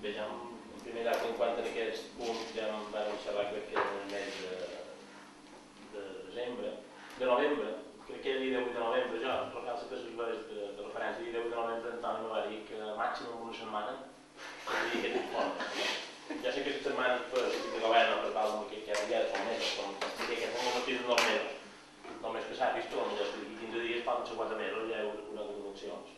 Bé, ja en primer lloc, en quant a aquest punt, ja em vam xerrar, crec que en el mes de novembre, crec que era dia 18 de novembre, jo recalço que les hores de referència, dia 18 de novembre, Antoni me va dir que màxim en una setmana havia aquest informe. Ja sé que aquestes setmanes per l'equip de govern per tal que ja són mesos, com que aquests són els dies de 2 mesos, només que sàpis que potser d'aquí 15 dies, falten 50 mesos, ja hi haurà eleccions.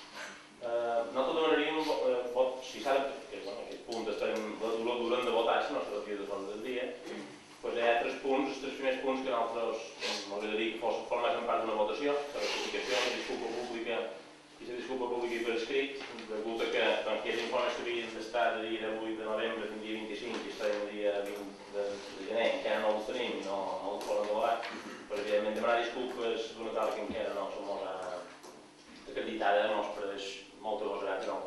Nosaltres demanaríem vot, si s'ha de, que aquest punt l'haurem de votar, si no serà el dia de fons del dia, doncs hi ha 3 punts, els 3 primers punts que nosaltres m'agradaria que formessin part d'una votació, la rectificació, la disculpa pública i la disculpa pública per escrit, degut a que aquests informes que havien d'estar el dia 8 de novembre fins al dia 25 i estarem el dia 20 de gener, encara no els tenim i no els poden delegar, però evidentment demanar disculpes d'una tal que encara no som molt acreditada, no es pareix molta cosa que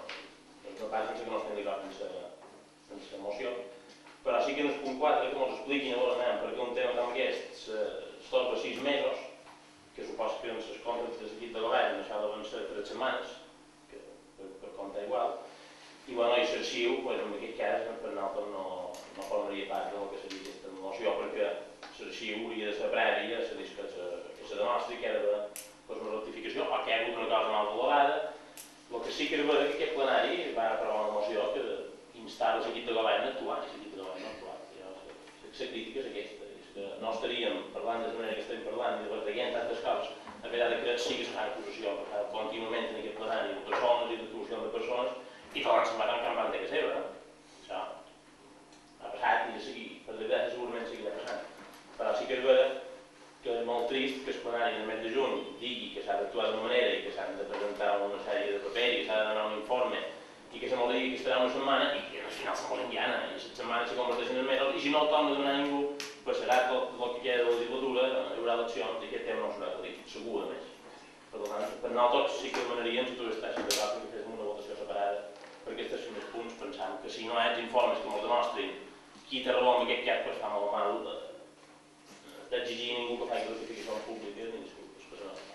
no passa que no estem d'acord amb la moció. Però sí que en el punt 4 que ens expliquin perquè un tema com aquest s'torba 6 mesos, que suposa que en les comptes de l'equip de govern això deuen ser 3 setmanes, que per compte igual, i bueno, i l'arxiu, en aquest cas, per nosaltres no formaria part del que seria aquesta moció, perquè l'arxiu hauria de ser prèvia, que se demostri que era una rectificació o que hi ha hagut una cosa mal valorada. El que sí que és veritat que aquest plenari va aprovar una moció que instava l'equip de govern a actuar, i l'equip de govern no ha actuat. La crítica és aquesta, és que no estaríem parlant de la manera que estem parlant i retraient tantes coses, a vegades que sí que es fa acusació, que fa contínuament en aquest plenari de persones i d'atribucions de persones, i tot l'any se'n va tancar en banda que seva. Això ha passat i per desgràcia segurament seguirà passant. Però sí que és veritat que és molt trist que el plenari en el mes de juny digui que s'ha d'actuar d'una manera i que s'han de presentar una sèrie de paper i que s'ha de donar un informe i que se molt digui que estarà una setmana i que al final se molt enviana i les setmanes se converteixen en mesos i si no el torna a donar ningú passarà tot el que queda de la legislatura, hi haurà eleccions i aquest tema no serà aclarit, segur a més. Per tant, per nosaltres sí que demanaríem si tu estàs d'acord que féssim una votació separada per aquests primers punts, pensant que si no hi ha informes que ens demostrin qui té raó en aquest cas, doncs fa molt mal d'exigir a ningú que faci rectificacions públiques ni disculpes personals.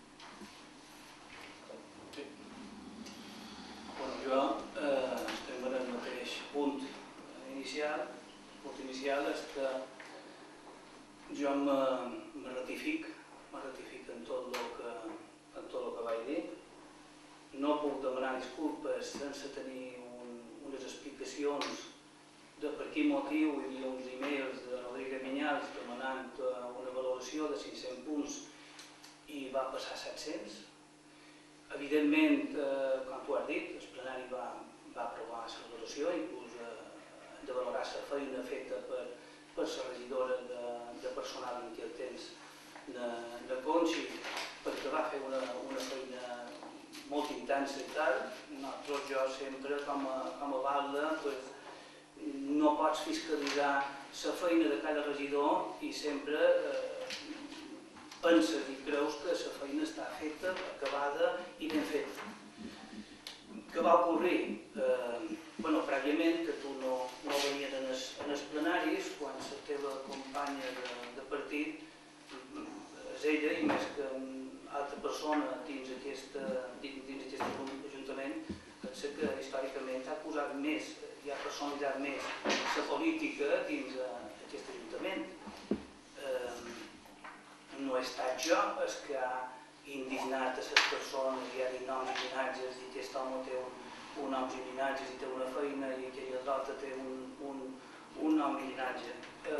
Jo estem en el mateix punt inicial. El punt inicial és que jo me ratific en tot el que vaig dir. No puc demanar disculpes sense tenir unes explicacions de per quin motiu hi havia uns e-mails de Rodríguez Vinyals demanant una valoració de 500 punts i va passar 700. Evidentment, com tu has dit, el plenari va aprovar la valoració, inclús de valorar la feina feta per la regidora de personal en aquell temps de Conxi, perquè va fer una feina molt intensa i tal. Nosaltres, jo sempre, com a balda, no pots fiscalitzar la feina de cada regidor i sempre penses i creus que la feina està feta, acabada i ben feta. Què va ocorrir? Prèviament, que tu no venies en els plenaris, quan la teva companya de partit, és ella, i més que altra persona dins aquest ajuntament, pensa que històricament ha posat més, hi ha personalitzat més la política dins aquest ajuntament. No he estat jo el que ha indignat a les persones i ha dit noms i llinatges i aquest home té un nom i llinatges i té una feina i aquella altra té un nom i llinatge.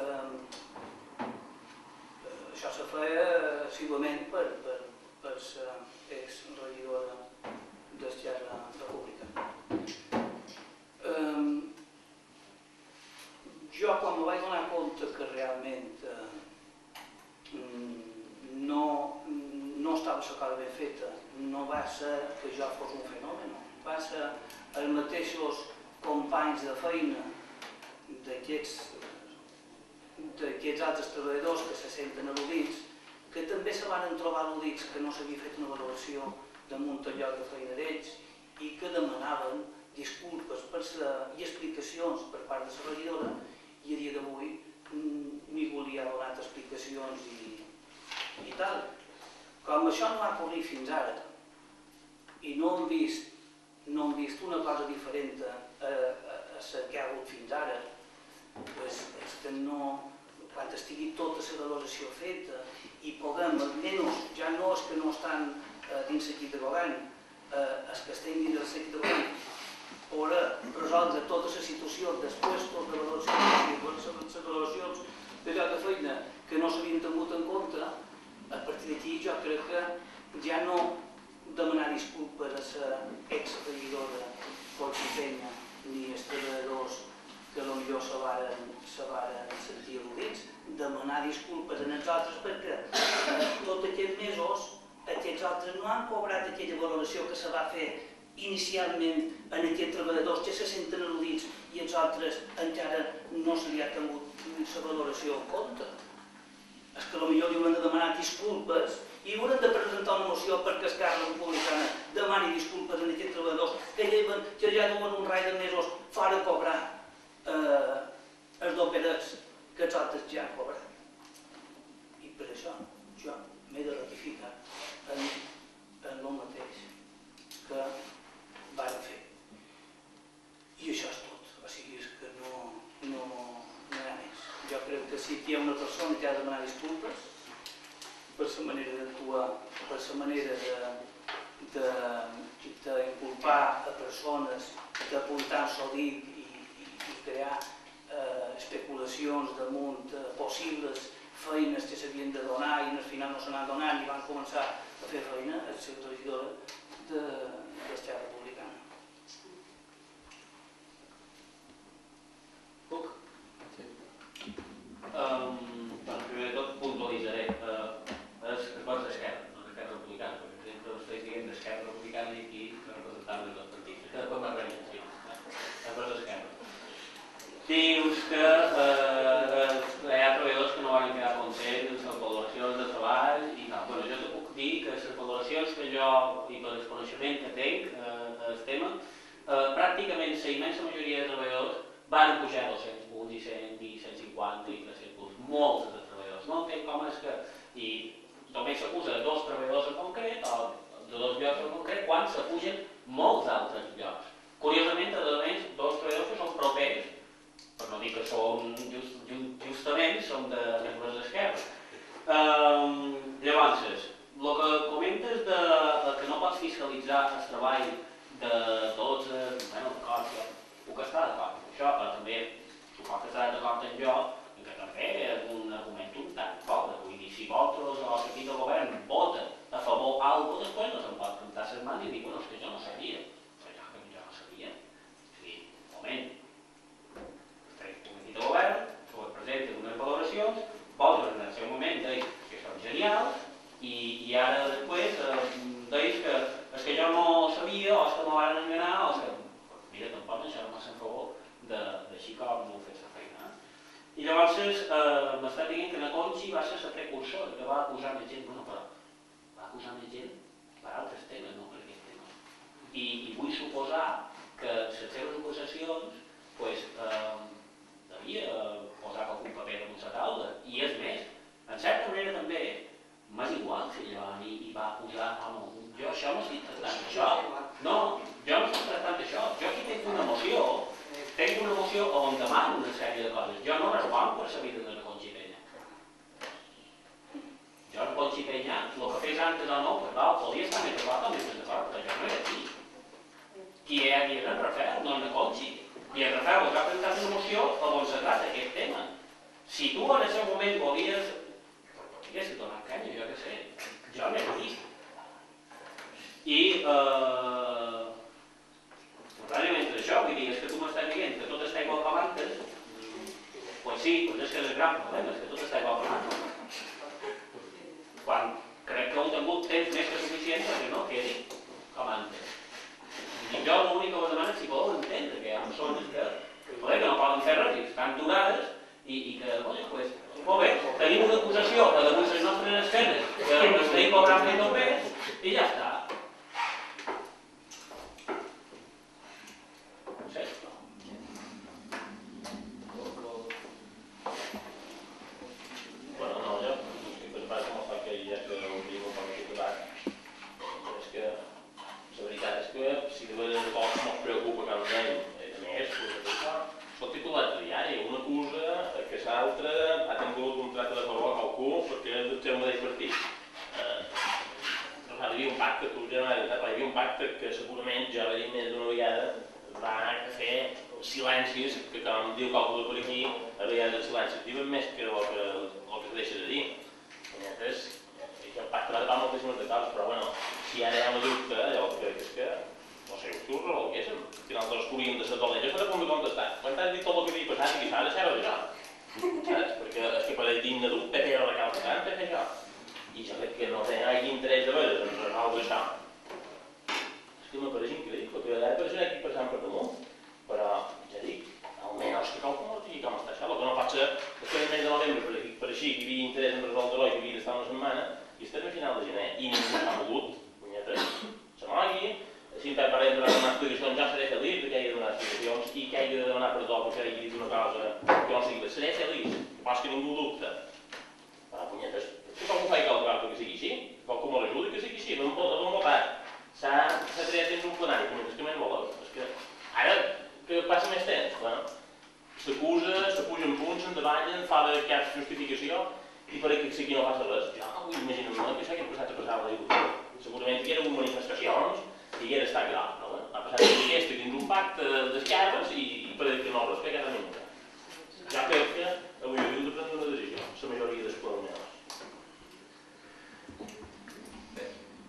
Això se feia simplement per ser ex-regidora d'Esquerra Republicana. Jo, quan me vaig donar compte que realment no estava la cosa ben feta, no va ser que jo fos un fenomen, va ser els mateixos companys de feina d'aquests altres treballadors que se senten al·ludits, que també se van trobar al·ludits que no s'havia fet una valoració damunt el lloc de feina d'ells i que demanaven disculpes i explicacions per part de la regidora i a dia d'avui ni volia donar explicacions i tal. Com això no ha ocorrit fins ara i no hem vist no hem vist una cosa diferent a la que ha hagut fins ara, és que no, quan estigui tota la valoració feta i puguem, almenys, ja no és que no estan dins l'equip de govern, els que estem dins l'equip de govern, poder resoldre totes les situacions després, totes les valoracions de lloc de feina que no s'havien tingut en compte, a partir d'aquí jo crec que ja no demanar disculpes a l'ex-regidora Conchi Penya ni als treballadors que potser se varen sentir al·ludits, demanar disculpes a nosaltres perquè tots aquests mesos aquests altres no han cobrat aquella valoració que se va fer inicialment en aquests treballadors que se senten al·ludits i els altres encara no se li ha tingut la valoració en compte. És que potser li hauran de demanar disculpes i hauran de presentar una moció perquè Esquerra Republicana demani disculpes a aquests treballadors que ja duen un rai de mesos fora cobrar els doperets que els altres ja han cobrat. I per això jo m'he de ratificar en el mateix que van fer. I això és tot. O sigui, és que no hi ha més. Jo crec que sí que hi ha una persona que ha de demanar disculpes per la manera d'actuar, per la manera d'inculpar a persones, d'apuntar-se al dit i crear especulacions damunt possibles feines que s'havien de donar i al final no se n'han donat i van començar a fer feina a la regidora d'Esquerra Republicana. Puc? Sí. Primer de tot puntualitzaré els vots d'Esquerra, no d'Esquerra Republicana, perquè sempre estàs dient d'Esquerra Republicana i aquí representant dels partits. Cada cop m'agradaria, els vots d'Esquerra. Dius que hi ha treballadors que no van quedar contents amb les valoracions de treball i tal. Bueno, jo te puc dir que les valoracions que jo, i per el coneixement que tenc al tema, pràcticament la immensa majoria de treballadors van pujar 200 punts i 100 i 150 i 300 punts. Molts de treballadors. No entenc com és que... I només s'acusa de 2 treballadors en concret o de 2 llocs en concret quan s'apugen molts altres llocs. Curiosament, a més, 2 treballadors que són propers, per no dir que són justament som de membres d'Esquerra. Llavors, el que comentes que no pots fiscalitzar el treball de tots, bueno, d'acord, jo puc estar d'acord amb això, però també suposo que estaràs d'acord amb jo que també és un argument un tant pobre. Vull dir, si vosaltres o l'equip de govern vota a favor d'alguna cosa, després no se'n pot plantar les mans i dir, bueno, és que jo no sabia. Però jo no sabia. És a dir, un moment, de govern, us presenten unes valoracions, vosaltres en el seu moment deis que són genials i ara després deis que és que jo no sabia o és que m'ho van enganar o és que, mira, tampoc això no m'ha en favor d'així com m'ho fes la feina. I llavors m'està dient que na Conchi va ser la precursora, que va acusar més gent, bueno, però va acusar més gent per altres temes, no per aquest tema. I vull suposar que les seves acusacions, doncs, devia posar qualcun paper damunt la taula. I és més, en certa manera també, m'és igual si llevant i va acusar, home, jo això no estic tractant d'això. No, jo no estic tractant d'això. Jo aquí tinc una moció on demano una sèrie de coses. Jo no responc per la vida de la Conchi Penya. Jo la Conchi Penya, el que fes antes o no, podia estar més d'acord o més d'acord, però jo no era aquí. Qui és en Rafael, no en la Conchi. I el Rafael us ha presentat una moció on se tracta aquest tema. Si tu en el seu moment volies donar canya, jo què sé, jo n'he vist. I, realment això, vull dir, és que tu m'estàs dient que tot està igual com antes, doncs sí, doncs és que és el gran problema, és que tot està igual com antes. Quan crec que heu tingut temps més que suficient perquè no quedi com antes. I jo l'únic que us demano és si podeu entendre que hi ha persones que no poden fer res, que estan aturades i que, doncs, molt bé, tenim una acusació que damunt les nostres esquenes, que estem cobrant més o més, i ja està. No sé. Bueno, no, jo estic pensant en el fet que ja que ho diu com a titular, és que la veritat és que si de vegades del seu mateix partit. Hi havia un pacte, tu ja m'has dit, hi havia un pacte que segurament ja va dir més d'una vegada va fer silencis que, com diu qualcú per aquí, a vegades els silencis diuen més que el que deixa de dir. Llavors, el pacte va tapar moltíssimes de coses, però bueno, si ara hi ha una dubte, jo crec que és que no sé, us revolguéssim. Al final tots hauríem de ser dolents. Jo estaré a punt de contestar. Quan t'has dit tot el que havia passat i que s'ha de deixar-ho d'això. Saps? Perquè és que per digne d'un PP o recalca tant per fer això. I jo crec que no té gaire interès de veure doncs resoldre això. És que m'apareix increïble, que ara apareixerà aquí passant per damunt. Però, ja dic, almenys que qualcú no digui com està això. El que no pot ser és que el mes de novembre per així que hi havia interès en resoldre-ho i que havia d'estar una setmana i estem a final de gener i ningú s'ha mogut. Punyetes. Se mogui. Si em parlem de donar explicacions, jo seré feliç que hagi de donar explicacions i que hagi de demanar perdó perquè hagi dit una cosa que no sigui. Seré feliç, pas que ningú dubta. Però, punyetes, que qualcú faci calcular que sigui així, qualcú me l'ajudi que sigui així, no em votat. S'ha triat dins un plenari, punyetes, que més voleu? És que ara que passa més temps, bueno, s'acusa, s'apugen punts, s'endavallen, fa de cap justificació i per que aquí no passa res. Jo no vull imaginar-me que això hagués passat a passar a la legislatura. Segurament hi hagués manifestacions i hagués estat grau, no? Ha passat aquesta dins un pacte d'esquerres i per que no respecta a ningú. Ja crec que avui hauríem de prendre una decisió, la majoria dels colonials. Bé,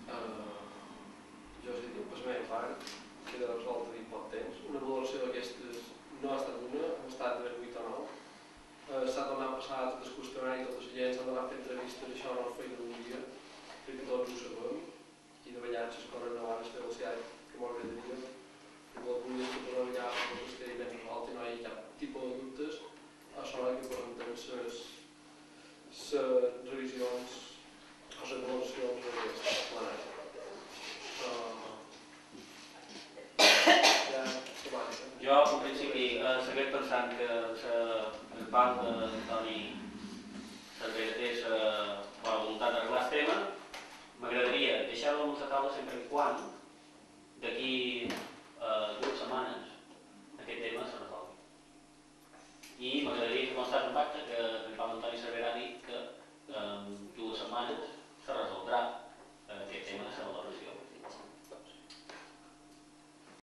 jo us he dit, per la meva part, queda resolt en poc temps. Una valoració d'aquestes no ha estat una, ha estat de 8 o 9. S'ha donat passar tot el qüestionari, totes les lleis, s'ha donat fer entrevistes, això no es feia d'un dia, crec que tots ho sabem. I de ballar les coses no van estar velocitat que molt agradaria. I algun dia es pot ballar les coses que hi ben resolt i no hi ha cap tipus de dubtes a l'hora que presenten les revisions o les evaluacions d'aquest plenari. Jo, en principi, segueix pensant que el banc d'Antoni s'entregatés la voluntat d'arreglar el tema. M'agradaria deixar-ho a la taula sempre i quan d'aquí